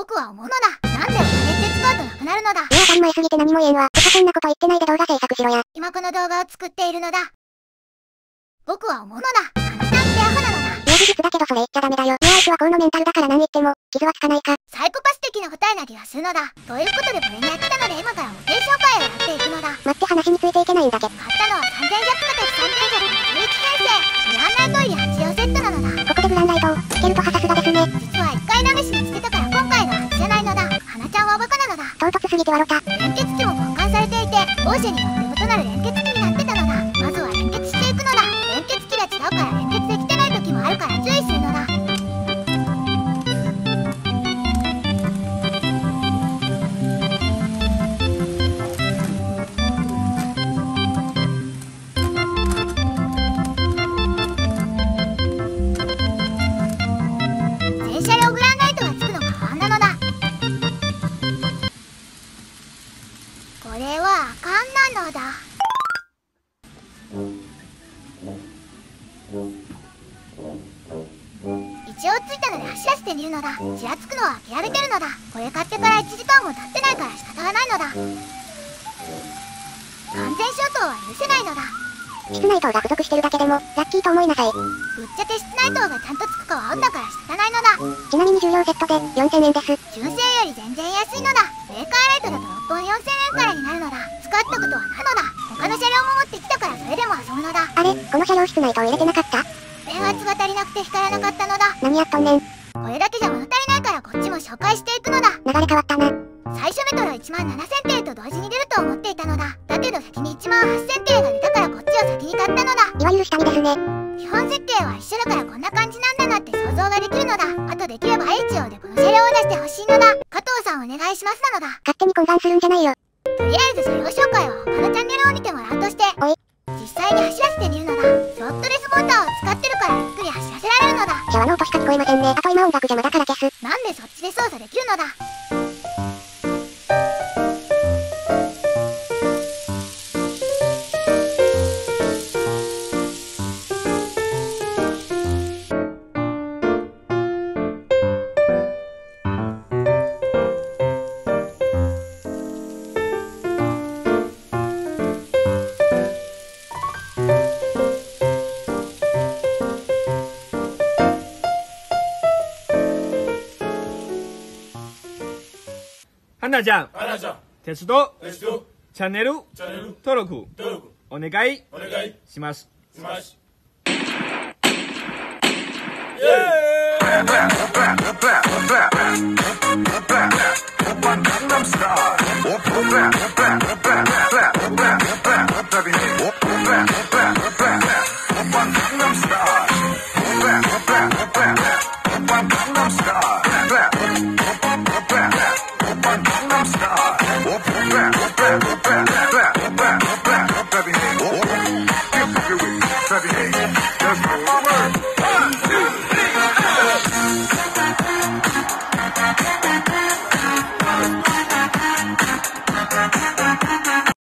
僕は思うのだ。なんでお金って使うとなくなるのだ。 当たり前すぎて何も言えんわ。そんなこと言ってないで動画制作しろや。 今この動画を作っているのだ。僕は思うのだ。花ちゃんってアホなのだ。 いや事実だけどそれ言っちゃダメだよ。いやあいつはこうのメンタルだから何言っても傷はつかないか。 サイコパス的な答えな気がするのだ。ということでこれにやってたので今から模型紹介をやっていくのだ。 待って話についていけないんだけど。 買ったのは3100×3100 11編成。グランランド入り8用セットなのだ。 ここでグランライトをつけるとはさすがですね。 実は1回試しにつけたから今回のはずじゃないのだ。花ちゃんはバカなのだ。 唐突すぎて笑った。 連結器も交換されていて、オーシェによって異なる連結器になってたのだ。まずは連結していくのだ。連結器が違うから連結できてない時もあるから注意するのだ。全車両グランライトがつくのが不安なのだ。これはあかんなのだ。一応ついたので走らせてみるのだ。ちらつくのは諦めてるのだ。これ買ってから1時間も経ってないから仕方がないのだ。完全消灯は許せないのだ。 室内灯が付属してるだけでもラッキーと思いなさい。 ぶっちゃけ室内灯がちゃんとつくかは合うんだから仕方ないのだ。 ちなみに重量セットで4000円です。 純正より全然安いのだ。メーカーレートだと6本4000円からになるのだ。使ったことはないのだ。他の車両も持ってきたからそれでも遊ぶのだ。 あれこの車両室内灯入れてなかった？ 電圧が足りなくて光らなかったのだ。 何やっとんねん。 これだけじゃ物足りないからこっちも紹介していくのだ。 流れ変わったな。 最初メトロ17000艇と同時に出ると思っていたのだ。だけど先に18000艇が出たからこっちを先に買ったのだ。 いわゆる下見ですね。 基本設計は一緒だからこんな感じなんだなって想像ができるのだ。あとできれば HO でこの車両を出してほしいのだ。加藤さんお願いしますなのだ。 勝手に混乱するんじゃないよ。 とりあえず車両紹介は他のチャンネルを見てもらうとして、 おい実際に走らせてみるのだ。スロットレスモーターを使ってるからゆっくり走らせられるのだ。 シャワーの音しか聞こえませんね。あと今音楽邪魔だから消す。 なんでそっちで操作できるのだ。 花ちゃん、鉄道チャンネル登録お願いします。 Gangnam Style.